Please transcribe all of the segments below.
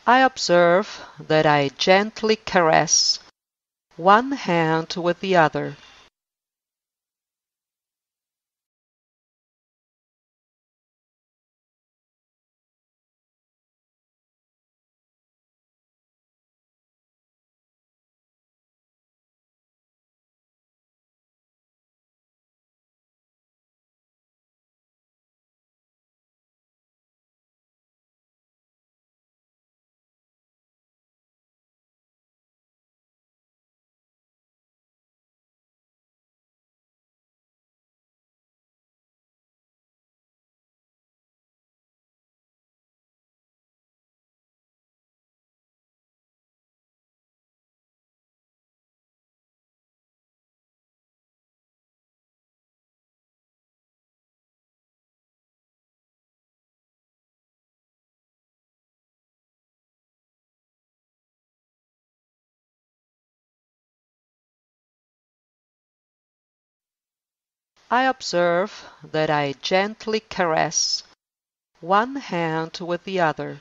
I observe that I gently caress one hand with the other. I observe that I gently caress one hand with the other.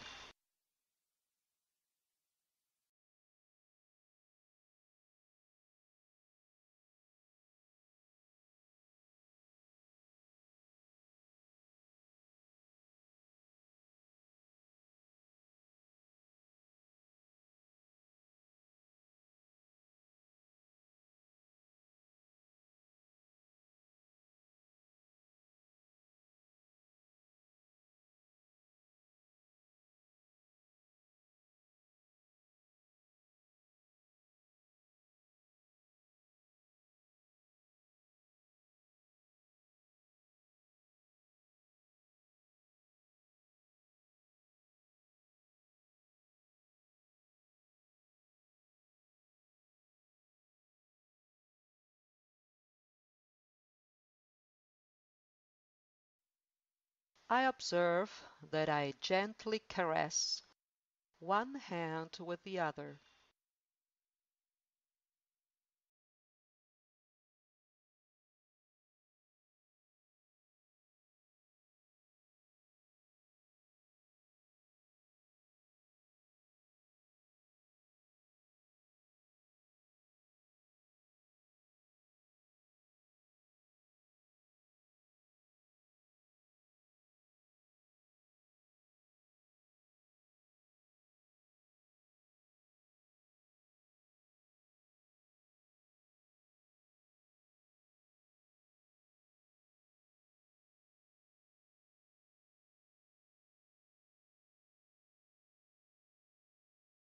I observe that I gently caress one hand with the other.